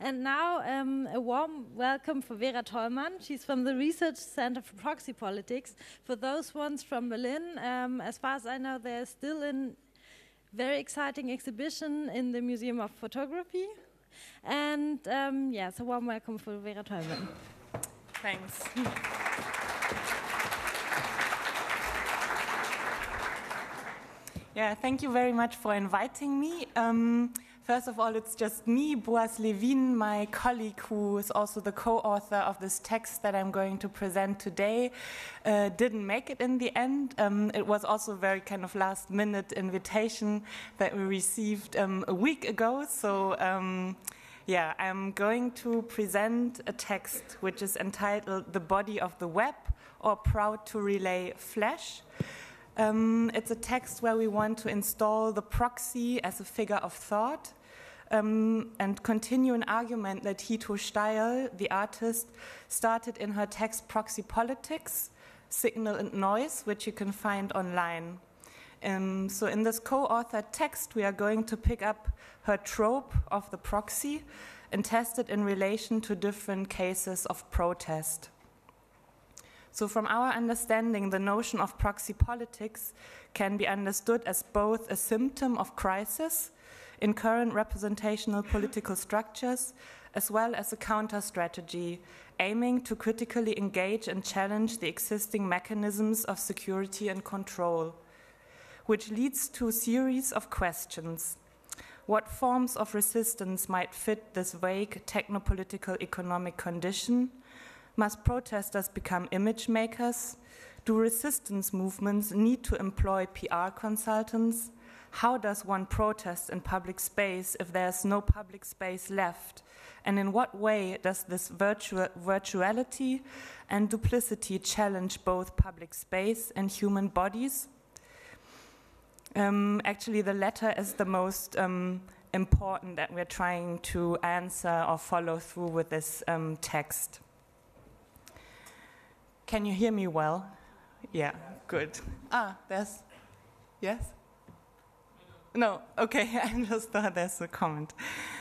And now a warm welcome for Vera Tollmann. She's from the Research Center for Proxy Politics. For those ones from Berlin, as far as I know, there's still a very exciting exhibition in the Museum of Photography. And so warm welcome for Vera Tollmann. Thanks. Yeah, thank you very much for inviting me. First of all, it's just me, Boaz Levin, my colleague who is also the co-author of this text that I'm going to present today, didn't make it in the end. It was also a very kind of last-minute invitation that we received a week ago. So yeah, I'm going to present a text which is entitled The Body of the Web, or Proud to Relay Flash. It's a text where we want to install the proxy as a figure of thought and continue an argument that Hito Steil, the artist, started in her text Proxy Politics, Signal and Noise, which you can find online. So in this co-authored text, we are going to pick up her trope of the proxy and test it in relation to different cases of protest. So from our understanding, the notion of proxy politics can be understood as both a symptom of crisis in current representational political structures, as well as a counter-strategy aiming to critically engage and challenge the existing mechanisms of security and control, which leads to a series of questions. What forms of resistance might fit this vague technopolitical economic condition? Must protesters become image makers? Do resistance movements need to employ PR consultants? How does one protest in public space if there's no public space left? And in what way does this virtuality and duplicity challenge both public space and human bodies? Actually, the latter is the most important that we're trying to answer or follow through with this text. Can you hear me well? Yeah, good. Yes? No, okay, I just thought there's a comment.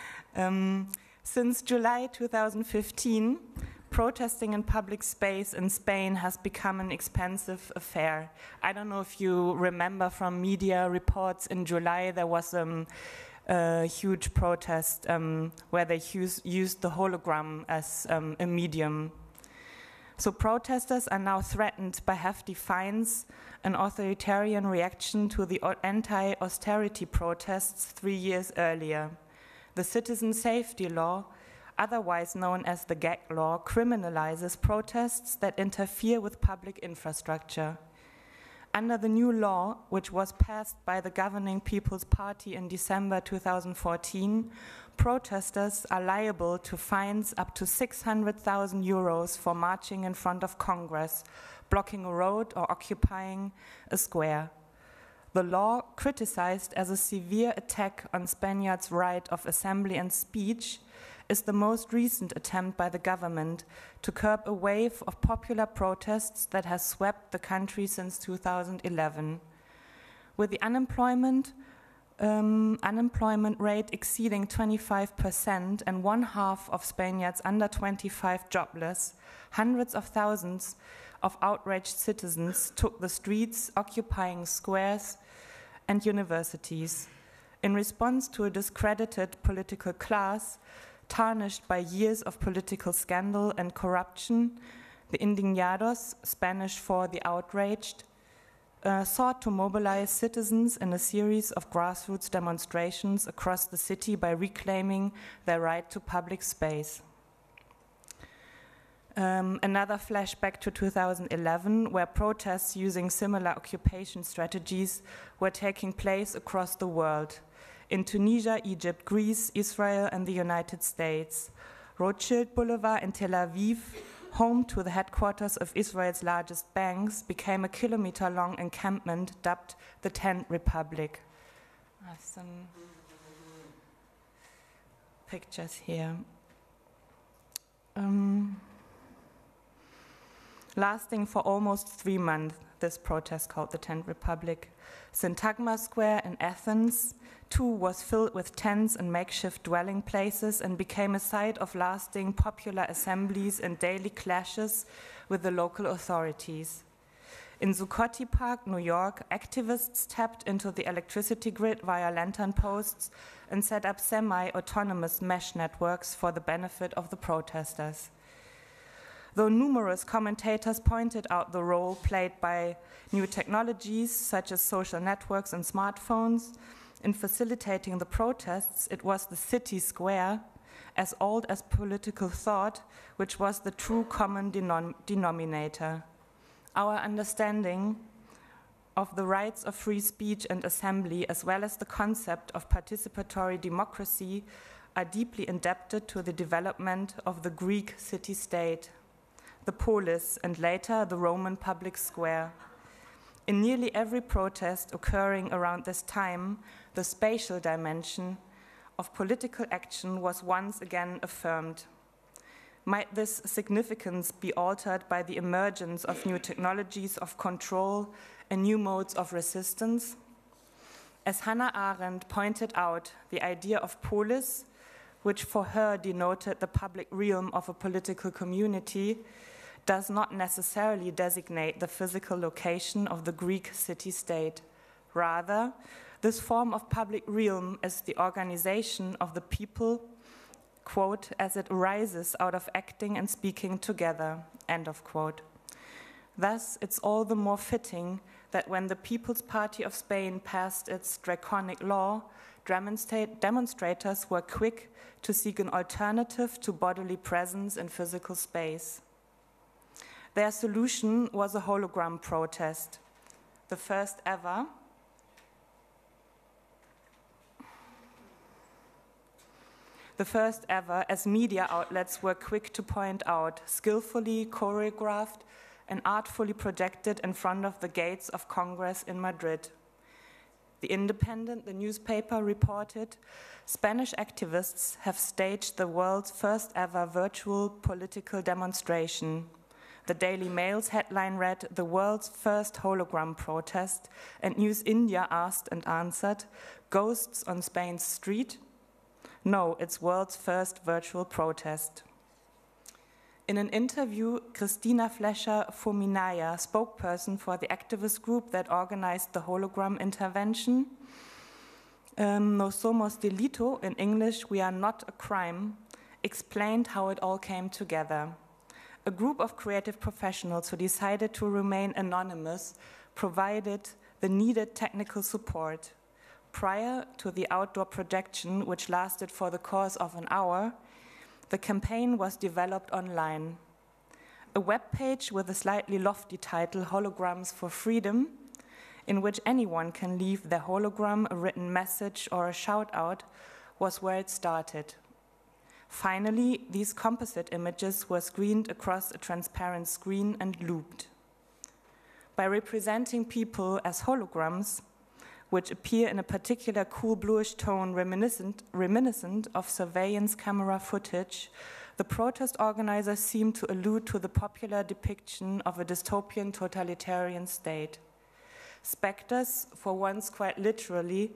Since July 2015, protesting in public space in Spain has become an expensive affair. I don't know if you remember from media reports in July, there was a huge protest where they used the hologram as a medium. So protesters are now threatened by hefty fines, an authoritarian reaction to the anti-austerity protests 3 years earlier. The Citizen Safety Law, otherwise known as the gag law, criminalizes protests that interfere with public infrastructure. Under the new law, which was passed by the governing People's Party in December 2014, protesters are liable to fines up to 600,000 euros for marching in front of Congress, blocking a road or occupying a square. The law, criticized as a severe attack on Spaniards' right of assembly and speech, is the most recent attempt by the government to curb a wave of popular protests that has swept the country since 2011. With the unemployment rate exceeding 25% and 1/2 of Spaniards under 25 jobless, hundreds of thousands of outraged citizens took the streets, occupying squares and universities. In response to a discredited political class, tarnished by years of political scandal and corruption, the indignados, Spanish for the outraged, sought to mobilize citizens in a series of grassroots demonstrations across the city by reclaiming their right to public space. Another flashback to 2011, where protests using similar occupation strategies were taking place across the world. In Tunisia, Egypt, Greece, Israel, and the United States. Rothschild Boulevard in Tel Aviv, home to the headquarters of Israel's largest banks, became a kilometer-long encampment dubbed the Tent Republic. I have some pictures here. Lasting for almost 3 months, this protest called the Tent Republic. Syntagma Square in Athens, too, was filled with tents and makeshift dwelling places and became a site of lasting popular assemblies and daily clashes with the local authorities. In Zuccotti Park, New York, activists tapped into the electricity grid via lantern posts and set up semi-autonomous mesh networks for the benefit of the protesters. Though numerous commentators pointed out the role played by new technologies such as social networks and smartphones in facilitating the protests, it was the city square, as old as political thought, which was the true common denominator. Our understanding of the rights of free speech and assembly, as well as the concept of participatory democracy, are deeply indebted to the development of the Greek city-state, the polis, and later the Roman public square. In nearly every protest occurring around this time, the spatial dimension of political action was once again affirmed. Might this significance be altered by the emergence of new technologies of control and new modes of resistance? As Hannah Arendt pointed out, the idea of polis, which for her denoted the public realm of a political community, does not necessarily designate the physical location of the Greek city-state. Rather, this form of public realm is the organization of the people, quote, as it arises out of acting and speaking together, end of quote. Thus, it's all the more fitting that when the People's Party of Spain passed its draconic law, demonstrators were quick to seek an alternative to bodily presence in physical space. Their solution was a hologram protest, the first ever. As media outlets were quick to point out, skillfully choreographed and artfully projected in front of the gates of Congress in Madrid. The Independent, the newspaper, reported, Spanish activists have staged the world's first ever virtual political demonstration. The Daily Mail's headline read, the world's first hologram protest, and News India asked and answered, ghosts on Spain's street? No, it's world's first virtual protest. In an interview, Cristina Fleischer-Fominaya, spokesperson for the activist group that organized the hologram intervention, No somos delito, in English, we are not a crime, explained how it all came together. A group of creative professionals who decided to remain anonymous provided the needed technical support. Prior to the outdoor projection, which lasted for the course of an hour, the campaign was developed online. A web page with a slightly lofty title, Holograms for Freedom, in which anyone can leave their hologram, a written message, or a shout-out, was where it started. Finally, these composite images were screened across a transparent screen and looped. By representing people as holograms, which appear in a particular cool bluish tone reminiscent of surveillance camera footage, the protest organizers seemed to allude to the popular depiction of a dystopian totalitarian state. Spectres, for once quite literally,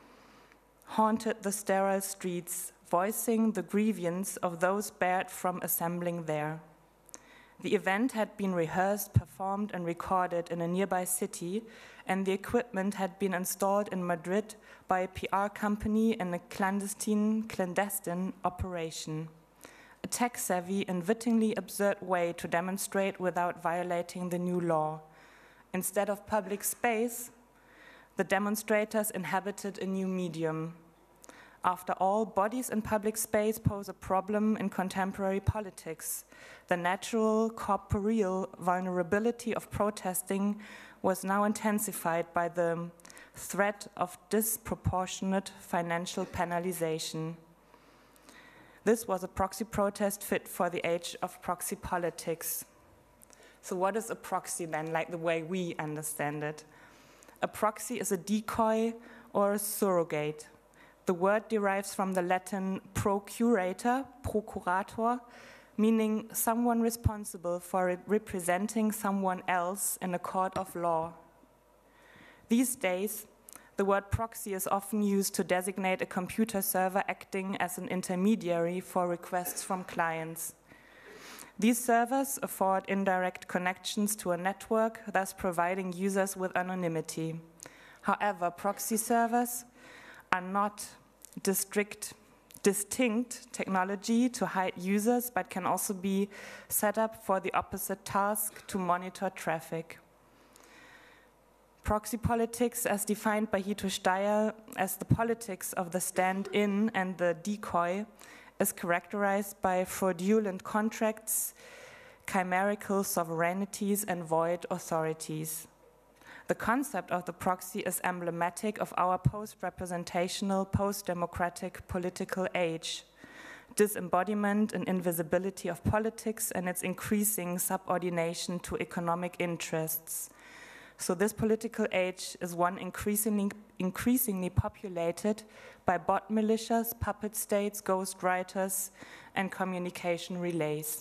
haunted the sterile streets, voicing the grievance of those barred from assembling there. The event had been rehearsed, performed, and recorded in a nearby city, and the equipment had been installed in Madrid by a PR company in a clandestine operation. A tech-savvy, unwittingly absurd way to demonstrate without violating the new law. Instead of public space, the demonstrators inhabited a new medium. After all, bodies in public space pose a problem in contemporary politics. The natural, corporeal vulnerability of protesting was now intensified by the threat of disproportionate financial penalization. This was a proxy protest fit for the age of proxy politics. So what is a proxy then, like the way we understand it? A proxy is a decoy or a surrogate. The word derives from the Latin procurator, meaning someone responsible for representing someone else in a court of law. These days, the word proxy is often used to designate a computer server acting as an intermediary for requests from clients. These servers afford indirect connections to a network, thus providing users with anonymity. However, proxy servers are not distinct technology to hide users, but can also be set up for the opposite task, to monitor traffic. Proxy politics, as defined by Hito Steyer as the politics of the stand-in and the decoy, is characterized by fraudulent contracts, chimerical sovereignties, and void authorities. The concept of the proxy is emblematic of our post-representational, post-democratic political age, disembodiment and invisibility of politics and its increasing subordination to economic interests. So this political age is one increasingly populated by bot militias, puppet states, ghostwriters, and communication relays.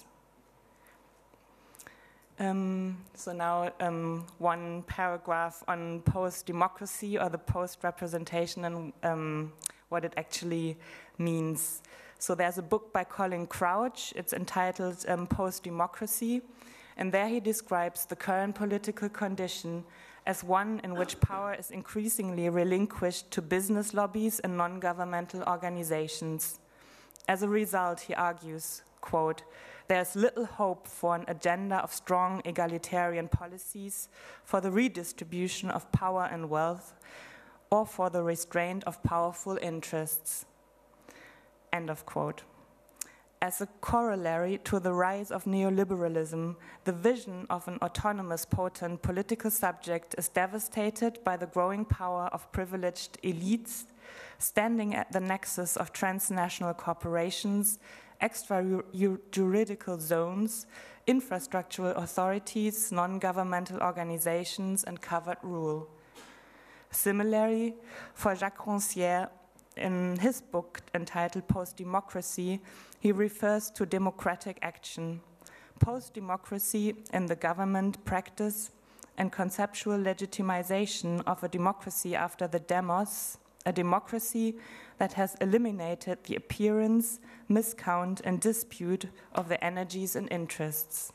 So now one paragraph on post-democracy or the post-representation and what it actually means. So there's a book by Colin Crouch, it's entitled Post-Democracy, and there he describes the current political condition as one in which power is increasingly relinquished to business lobbies and non-governmental organizations. As a result, he argues, quote, "There's little hope for an agenda of strong egalitarian policies, for the redistribution of power and wealth, or for the restraint of powerful interests." End of quote. As a corollary to the rise of neoliberalism, the vision of an autonomous, potent political subject is devastated by the growing power of privileged elites standing at the nexus of transnational corporations, extrajuridical zones, infrastructural authorities, non-governmental organizations, and covert rule. Similarly, for Jacques Rancière, in his book entitled Post-Democracy, he refers to democratic action. Post-democracy in the government practice and conceptual legitimization of a democracy after the demos, a democracy that has eliminated the appearance, miscount, and dispute of the energies and interests.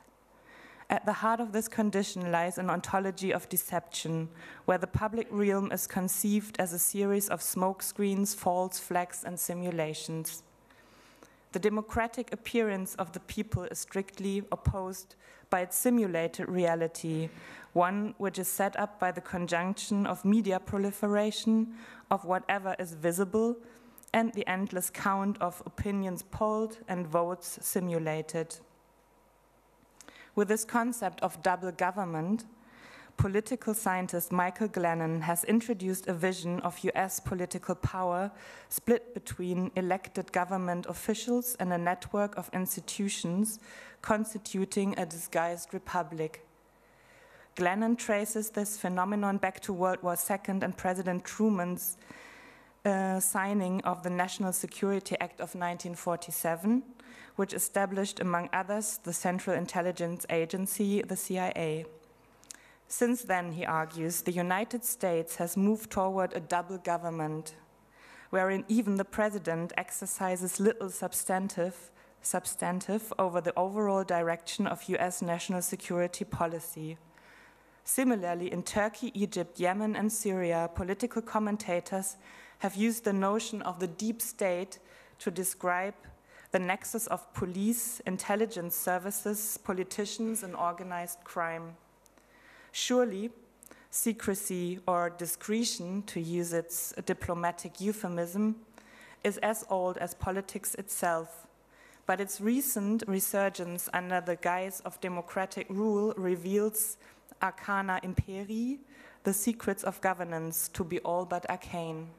At the heart of this condition lies an ontology of deception, where the public realm is conceived as a series of smokescreens, false flags, and simulations. The democratic appearance of the people is strictly opposed by its simulated reality, one which is set up by the conjunction of media proliferation, of whatever is visible, and the endless count of opinions polled and votes simulated. With this concept of double government, political scientist Michael Glennon has introduced a vision of US political power split between elected government officials and a network of institutions constituting a disguised republic. Glennon traces this phenomenon back to World War II and President Truman's signing of the National Security Act of 1947, which established, among others, the Central Intelligence Agency, the CIA. Since then, he argues, the United States has moved toward a double government, wherein even the president exercises little substantive over the overall direction of US national security policy. Similarly, in Turkey, Egypt, Yemen, and Syria, political commentators have used the notion of the deep state to describe the nexus of police, intelligence services, politicians, and organized crime. Surely, secrecy or discretion, to use its diplomatic euphemism, is as old as politics itself, but its recent resurgence under the guise of democratic rule reveals arcana imperii, the secrets of governance, to be all but arcane.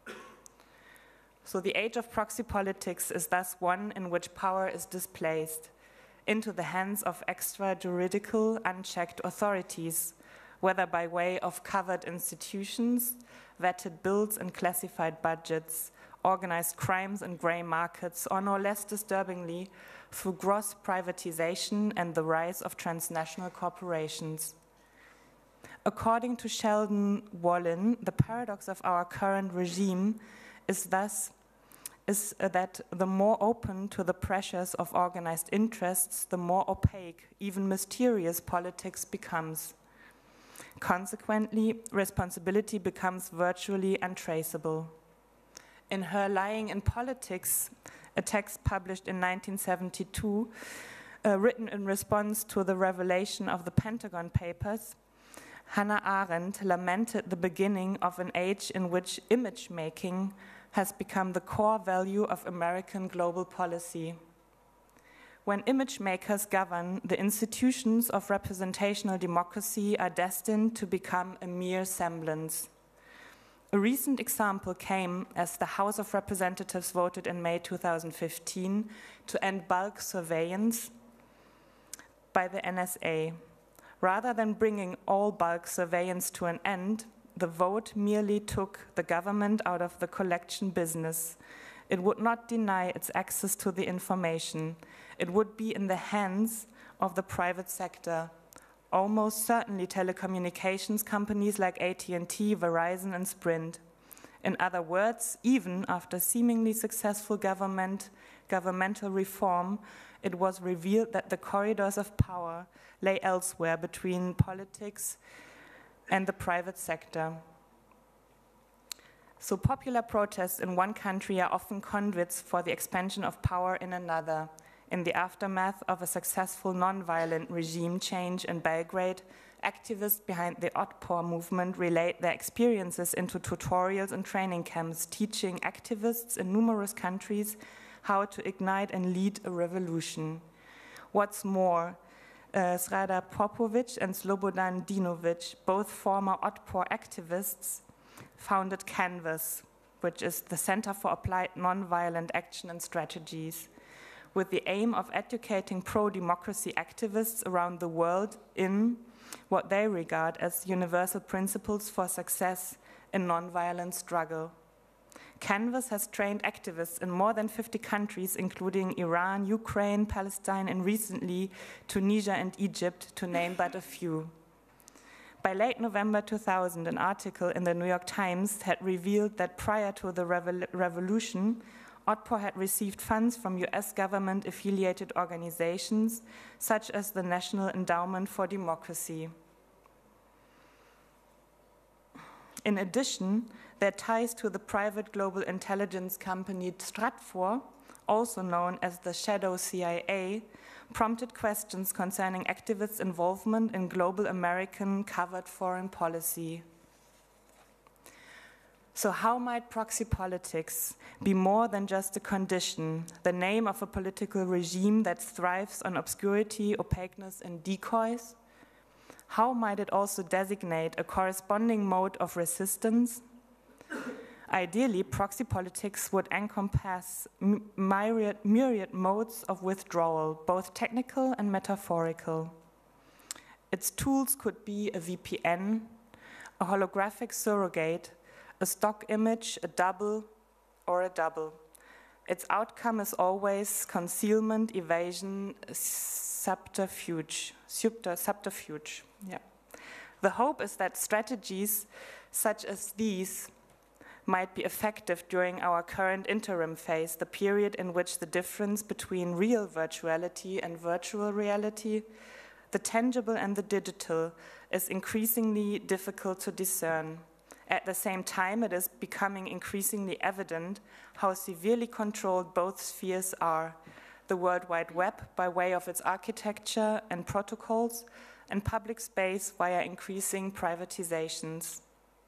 So the age of proxy politics is thus one in which power is displaced into the hands of extrajuridical, unchecked authorities, whether by way of covered institutions, vetted bills and classified budgets, organized crimes and grey markets, or no less disturbingly, through gross privatization and the rise of transnational corporations. According to Sheldon Wallin, the paradox of our current regime is that the more open to the pressures of organized interests, the more opaque, even mysterious politics becomes. Consequently, responsibility becomes virtually untraceable. In her Lying in Politics, a text published in 1972, written in response to the revelation of the Pentagon Papers, Hannah Arendt lamented the beginning of an age in which image-making has become the core value of American global policy. When image makers govern, the institutions of representational democracy are destined to become a mere semblance. A recent example came as the House of Representatives voted in May 2015 to end bulk surveillance by the NSA. Rather than bringing all bulk surveillance to an end, the vote merely took the government out of the collection business. It would not deny its access to the information. It would be in the hands of the private sector, almost certainly telecommunications companies like AT&T, Verizon, and Sprint. In other words, even after seemingly successful governmental reform, it was revealed that the corridors of power lay elsewhere between politics and the private sector. So popular protests in one country are often conduits for the expansion of power in another. In the aftermath of a successful non-violent regime change in Belgrade, activists behind the Otpor movement relate their experiences into tutorials and training camps, teaching activists in numerous countries how to ignite and lead a revolution. What's more, Srada Popovic and Slobodan Dinovic, both former Otpor activists, founded Canvas, which is the Center for Applied Nonviolent Action and Strategies, with the aim of educating pro-democracy activists around the world in what they regard as universal principles for success in nonviolent struggle. Canvas has trained activists in more than 50 countries, including Iran, Ukraine, Palestine, and recently Tunisia and Egypt, to name but a few. By late November 2000, an article in the New York Times had revealed that prior to the revolution, Otpor had received funds from US government-affiliated organizations, such as the National Endowment for Democracy. In addition, their ties to the private global intelligence company Stratfor, also known as the Shadow CIA, prompted questions concerning activists' involvement in global American covert foreign policy. So how might proxy politics be more than just a condition, the name of a political regime that thrives on obscurity, opaqueness, and decoys? How might it also designate a corresponding mode of resistance? Ideally, proxy politics would encompass myriad modes of withdrawal, both technical and metaphorical. Its tools could be a VPN, a holographic surrogate, a stock image, a double, or a double. Its outcome is always concealment, evasion, subterfuge. Yeah. The hope is that strategies such as these might be effective during our current interim phase, the period in which the difference between real virtuality and virtual reality, the tangible and the digital, is increasingly difficult to discern. At the same time, it is becoming increasingly evident how severely controlled both spheres are: the World Wide Web by way of its architecture and protocols, and public space via increasing privatizations.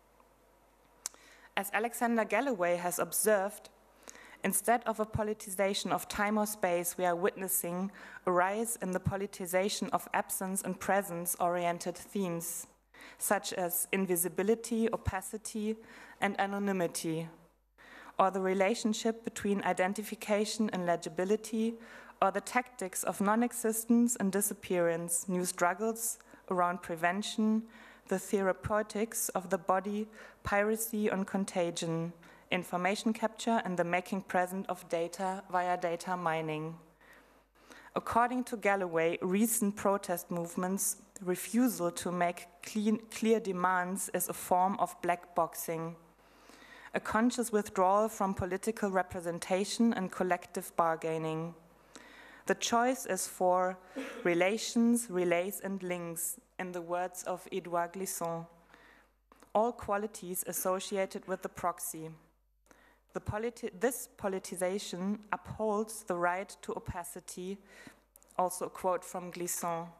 As Alexander Galloway has observed, instead of a politicization of time or space, we are witnessing a rise in the politicization of absence and presence-oriented themes, such as invisibility, opacity, and anonymity, or the relationship between identification and legibility, or the tactics of non-existence and disappearance, new struggles around prevention, the therapeutics of the body, piracy on contagion, information capture, and the making present of data via data mining. According to Galloway, recent protest movements' refusal to make clear demands is a form of black boxing, a conscious withdrawal from political representation and collective bargaining. The choice is for relations, relays, and links, in the words of Edouard Glissant, all qualities associated with the proxy. This politicization upholds the right to opacity, also a quote from Glissant,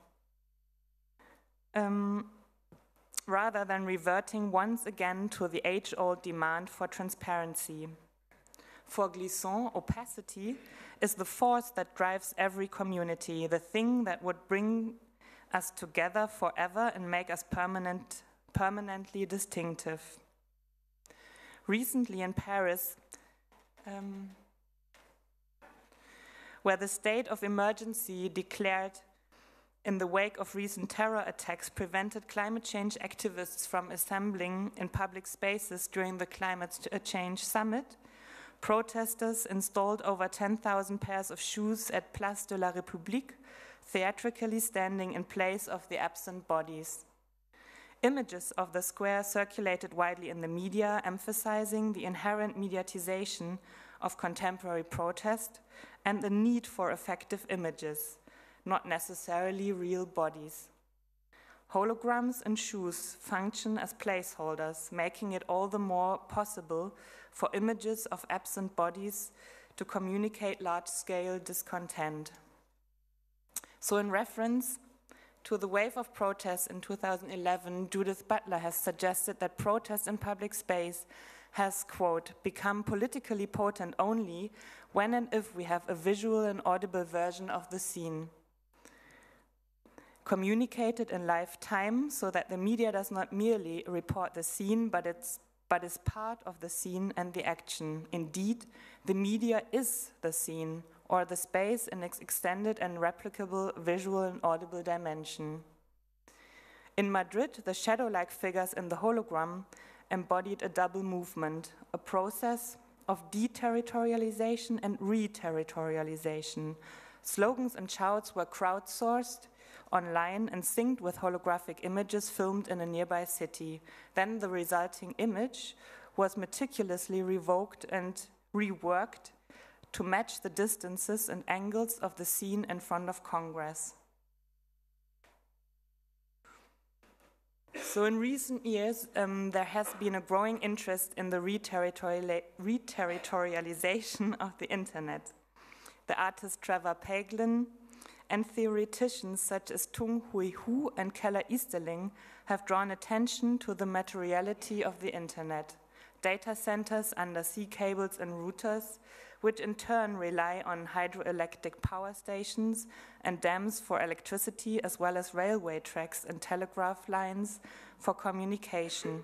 rather than reverting once again to the age-old demand for transparency. For Glissant, opacity is the force that drives every community, the thing that would bring us together forever and make us permanently distinctive. Recently in Paris, where the state of emergency declared in the wake of recent terror attacks prevented climate change activists from assembling in public spaces during the Climate Change Summit, protesters installed over 10,000 pairs of shoes at Place de la République, theatrically standing in place of the absent bodies. Images of the square circulated widely in the media, emphasizing the inherent mediatization of contemporary protest and the need for effective images, not necessarily real bodies. Holograms and shoes function as placeholders, making it all the more possible for images of absent bodies to communicate large-scale discontent. So in reference to the wave of protests in 2011, Judith Butler has suggested that protest in public space has, quote, become politically potent only when and if we have a visual and audible version of the scene, communicated in live time so that the media does not merely report the scene, but is part of the scene and the action. Indeed, the media is the scene, or the space in its extended and replicable visual and audible dimension. In Madrid, the shadow-like figures in the hologram embodied a double movement, a process of deterritorialization and re-territorialization. Slogans and shouts were crowdsourced online and synced with holographic images filmed in a nearby city. Then the resulting image was meticulously revoked and reworked to match the distances and angles of the scene in front of Congress. So in recent years, there has been a growing interest in the re-territorialization of the internet. The artist Trevor Paglen and theoreticians such as Tung Hui Hu and Keller Easterling have drawn attention to the materiality of the internet, data centers, undersea cables and routers, which in turn rely on hydroelectric power stations and dams for electricity, as well as railway tracks and telegraph lines for communication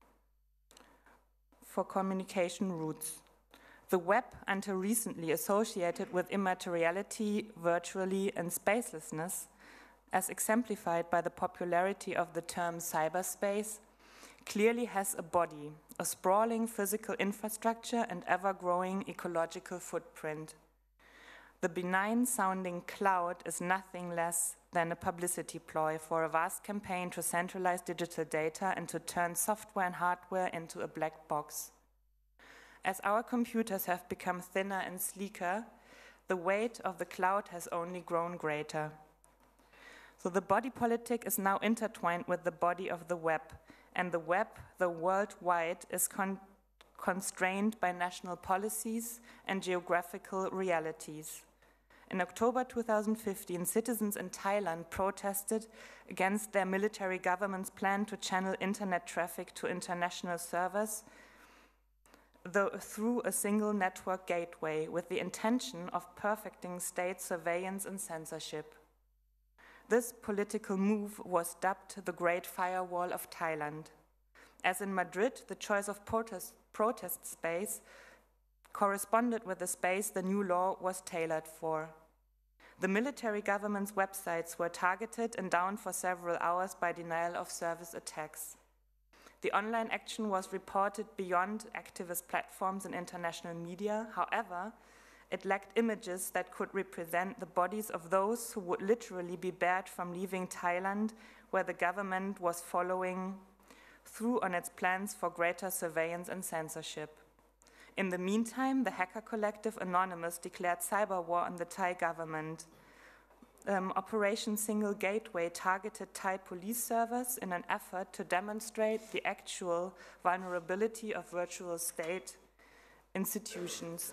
routes. The web, until recently associated with immateriality, virtually, and spacelessness, as exemplified by the popularity of the term cyberspace, clearly has a body, a sprawling physical infrastructure and ever-growing ecological footprint. The benign-sounding cloud is nothing less than a publicity ploy for a vast campaign to centralize digital data and to turn software and hardware into a black box. As our computers have become thinner and sleeker, the weight of the cloud has only grown greater. So the body politic is now intertwined with the body of the web, and the web, the worldwide, is constrained by national policies and geographical realities. In October 2015, citizens in Thailand protested against their military government's plan to channel internet traffic to international servers through a single network gateway with the intention of perfecting state surveillance and censorship. This political move was dubbed the Great Firewall of Thailand. As in Madrid, the choice of protest space corresponded with the space the new law was tailored for. The military government's websites were targeted and down for several hours by denial of service attacks. The online action was reported beyond activist platforms and international media. However, it lacked images that could represent the bodies of those who would literally be barred from leaving Thailand, where the government was following through on its plans for greater surveillance and censorship. In the meantime, the hacker collective Anonymous declared cyber war on the Thai government. Operation Single Gateway targeted Thai police servers in an effort to demonstrate the actual vulnerability of virtual state institutions.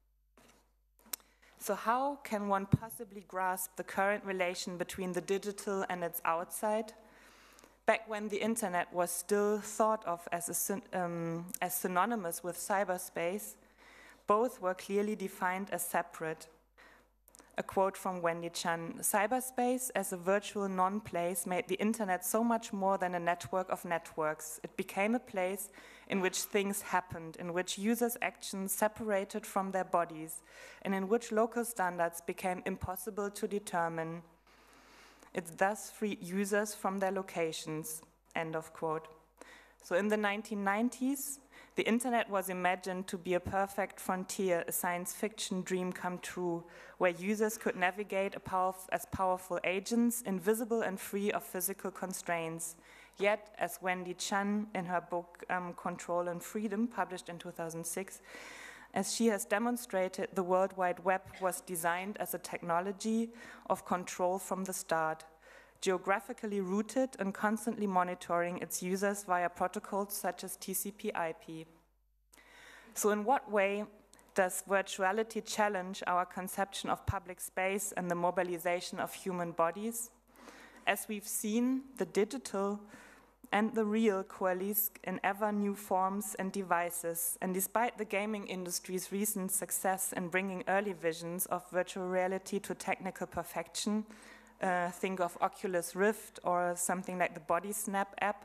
So how can one possibly grasp the current relation between the digital and its outside? Back when the internet was still thought of as synonymous with cyberspace, both were clearly defined as separate. A quote from Wendy Chan: "Cyberspace as a virtual non-place made the internet so much more than a network of networks. It became a place in which things happened, in which users' actions separated from their bodies, and in which local standards became impossible to determine. It thus freed users from their locations." End of quote. So in the 1990s, the internet was imagined to be a perfect frontier, a science fiction dream come true, where users could navigate as powerful agents, invisible and free of physical constraints. Yet, as Wendy Chan in her book Control and Freedom, published in 2006, as she has demonstrated, the World Wide Web was designed as a technology of control from the start, geographically rooted and constantly monitoring its users via protocols such as TCP/IP. So in what way does virtuality challenge our conception of public space and the mobilization of human bodies? As we've seen, the digital and the real coalesce in ever new forms and devices, and despite the gaming industry's recent success in bringing early visions of virtual reality to technical perfection, think of Oculus Rift or something like the Body Snap app,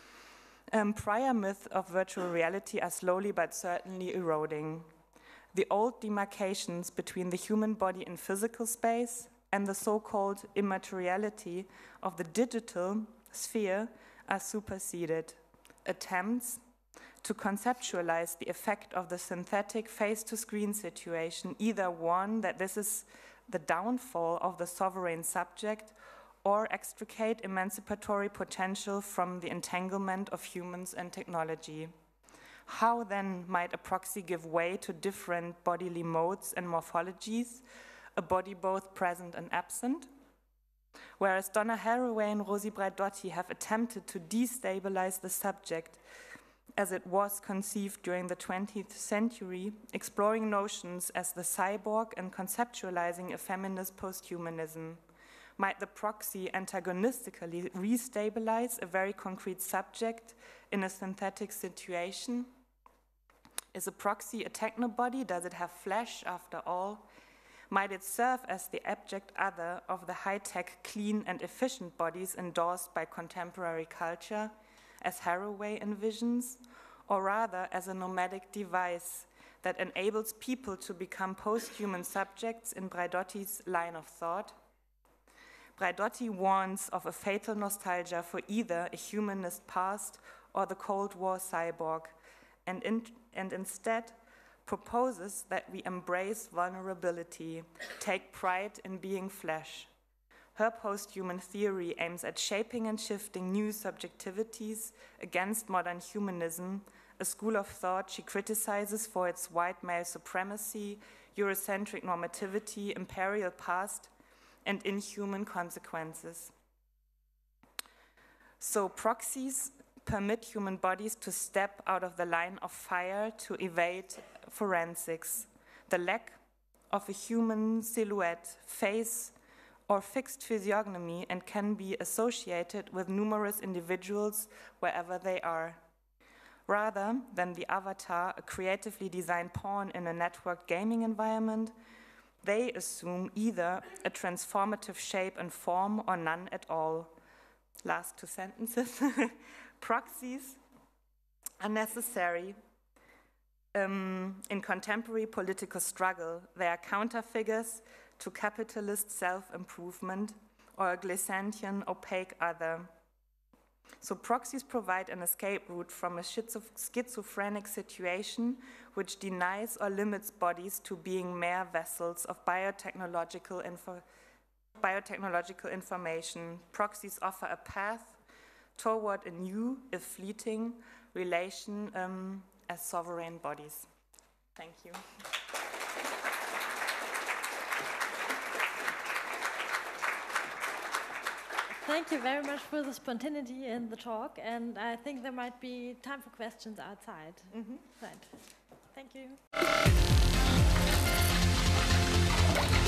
prior myths of virtual reality are slowly but certainly eroding. The old demarcations between the human body in physical space and the so-called immateriality of the digital sphere are superseded. Attempts to conceptualize the effect of the synthetic face-to-screen situation either warn that this is the downfall of the sovereign subject or extricate emancipatory potential from the entanglement of humans and technology. How then might a proxy give way to different bodily modes and morphologies, a body both present and absent? Whereas Donna Haraway and Rosie Braidotti have attempted to destabilize the subject as it was conceived during the 20th century, exploring notions as the cyborg and conceptualizing a feminist posthumanism. Might the proxy antagonistically restabilize a very concrete subject in a synthetic situation? Is a proxy a technobody? Does it have flesh after all? Might it serve as the abject other of the high-tech, clean and efficient bodies endorsed by contemporary culture, as Haraway envisions, or rather as a nomadic device that enables people to become post-human subjects in Braidotti's line of thought? Braidotti warns of a fatal nostalgia for either a humanist past or the Cold War cyborg, and instead proposes that we embrace vulnerability, take pride in being flesh. Her post-human theory aims at shaping and shifting new subjectivities against modern humanism, a school of thought she criticizes for its white male supremacy, Eurocentric normativity, imperial past, and inhuman consequences. So proxies permit human bodies to step out of the line of fire to evade forensics. The lack of a human silhouette, face, or fixed physiognomy and can be associated with numerous individuals wherever they are. Rather than the avatar, a creatively designed pawn in a networked gaming environment, they assume either a transformative shape and form or none at all. Last two sentences. Proxies are necessary in contemporary political struggle. They are counterfigures to capitalist self-improvement or a Glesantian opaque other. So proxies provide an escape route from a schizophrenic situation which denies or limits bodies to being mere vessels of biotechnological information. Proxies offer a path toward a new, if fleeting, relation as sovereign bodies. Thank you. Thank you very much for the spontaneity in the talk, and I think there might be time for questions outside. Right. Thank you.